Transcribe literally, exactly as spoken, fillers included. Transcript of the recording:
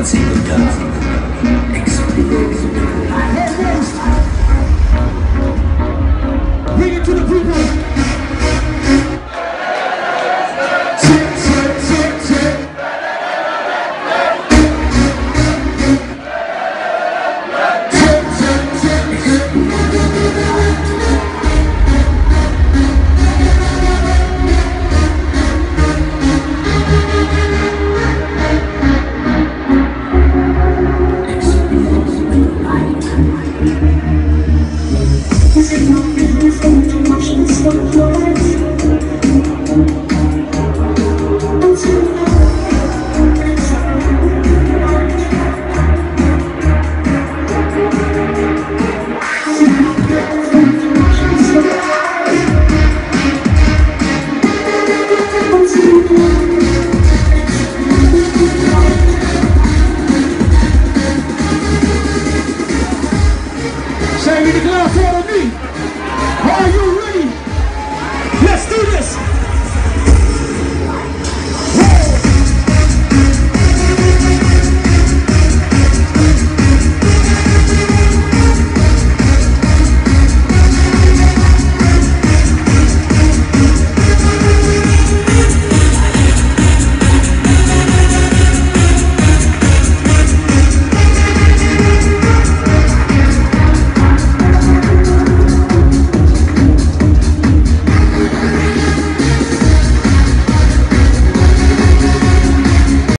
single love. Explode. Bring it to the people. Check, check, check, check. Check, check, check, check. Shame me the glass out of me.